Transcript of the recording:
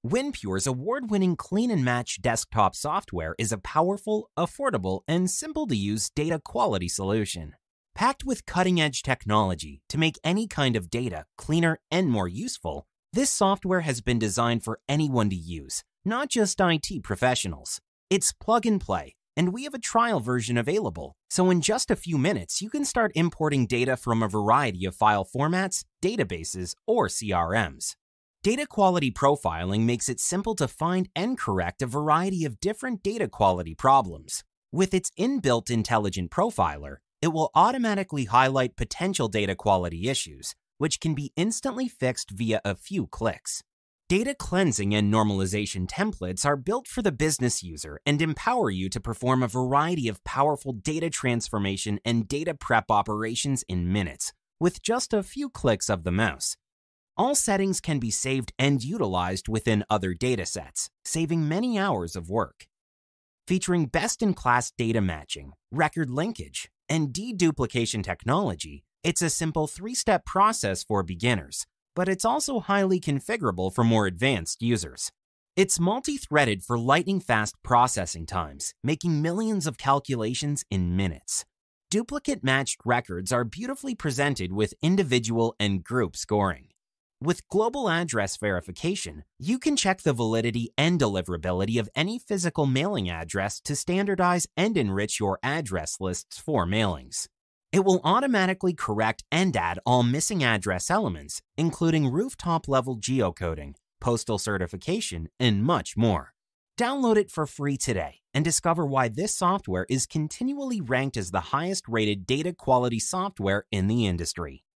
WinPure's award-winning Clean and Match desktop software is a powerful, affordable, and simple-to-use data quality solution. Packed with cutting-edge technology to make any kind of data cleaner and more useful, this software has been designed for anyone to use, not just IT professionals. It's plug and play, and we have a trial version available, so in just a few minutes you can start importing data from a variety of file formats, databases, or CRMs. Data quality profiling makes it simple to find and correct a variety of different data quality problems. With its inbuilt intelligent profiler, it will automatically highlight potential data quality issues, which can be instantly fixed via a few clicks. Data cleansing and normalization templates are built for the business user and empower you to perform a variety of powerful data transformation and data prep operations in minutes, with just a few clicks of the mouse. All settings can be saved and utilized within other datasets, saving many hours of work. Featuring best-in-class data matching, record linkage, and deduplication technology, it's a simple three-step process for beginners, but it's also highly configurable for more advanced users. It's multi-threaded for lightning-fast processing times, making millions of calculations in minutes. Duplicate-matched records are beautifully presented with individual and group scoring. With global address verification, you can check the validity and deliverability of any physical mailing address to standardize and enrich your address lists for mailings. It will automatically correct and add all missing address elements, including rooftop-level geocoding, postal certification, and much more. Download it for free today and discover why this software is continually ranked as the highest-rated data quality software in the industry.